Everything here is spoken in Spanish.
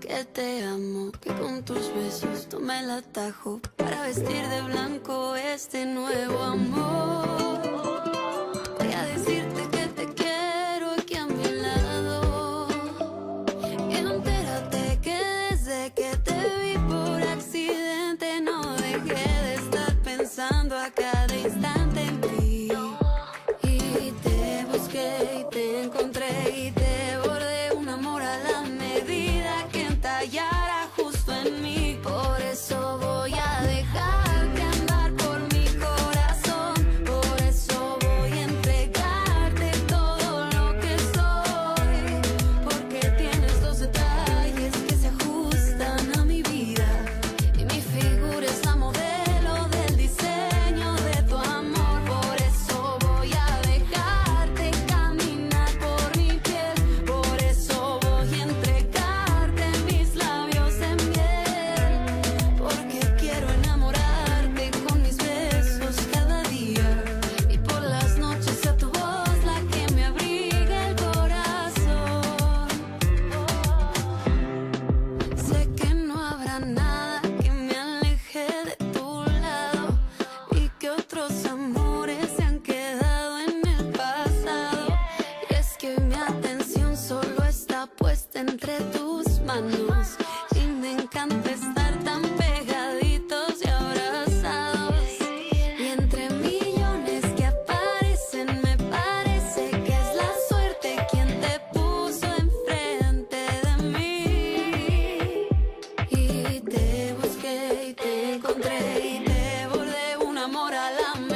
que te amo, que con tus besos tomé el atajo para vestir de blanco este nuevo amor. Voy a decirte que te quiero aquí a mi lado. Y entérate que desde que te vi por accidente no dejé de estar pensando a cada instante en ti. Y te busqué y te encontré y te bordé un amor a la medida que entallara justo en mí. Por eso voy a dejarte andar por mi corazón. Por eso voy a entregarte todo lo que soy. Porque tienes dos detalles que se ajustan a mi vida. Y mi figura es la modelo del diseño de tu amor. Por eso voy a dejarte caminar por mi piel. Por eso voy a entregarte mis labios en miel. Porque quiero enamorarte con mis besos cada día. Y por las noches sea tu voz la que me abriga el corazón. Sé que no habrá nada que me aleje de tu lado y que otros amores se han quedado en el pasado. Y es que mi atención solo está puesta entre tus manos y me encanta estar tan pegaditos y abrazados. Y entre millones que aparecen me parece que es la suerte quien te puso enfrente de mí. Y te busqué y te encontré y te bordé un amor a la